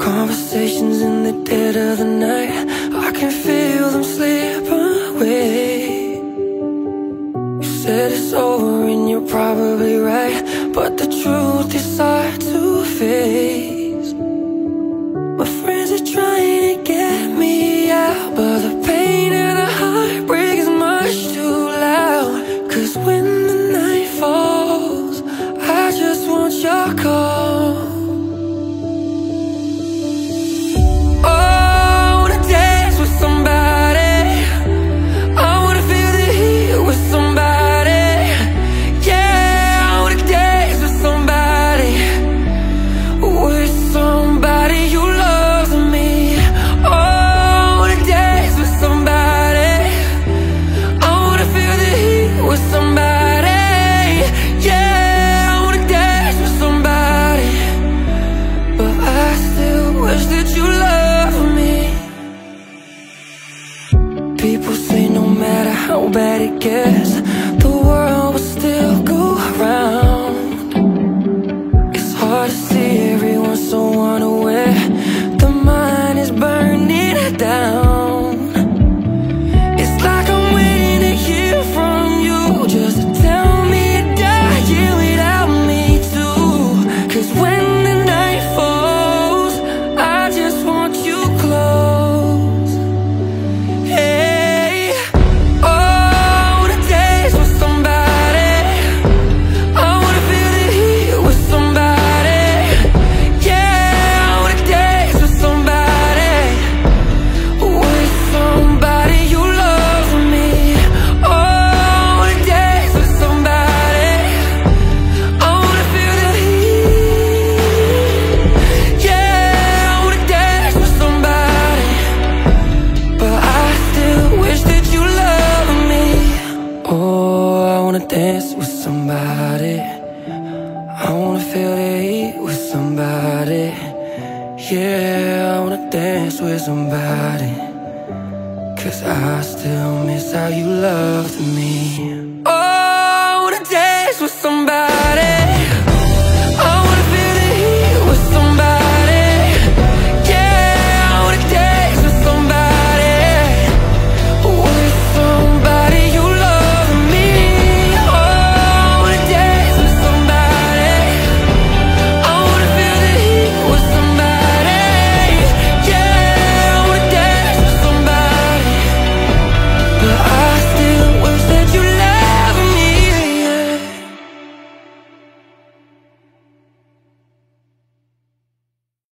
Conversations in the dead of the night, I can feel them slip away. You said it's over and you're probably right, but the truth is hard to face. My friends are trying to get me out, but the pain and the heartbreak is much too loud. 'Cause when the night falls, I just want your call. People say no matter how bad it gets, the world will still go round. It's hard to see everyone so unaware. The mind is burning down. It's like I'm waiting to hear from you, just to tell me you're dying without me too. 'Cause when the night falls, I just want you close. Hey, dance with somebody. I wanna feel the heat with somebody. Yeah, I wanna dance with somebody. 'Cause I still miss how you loved me.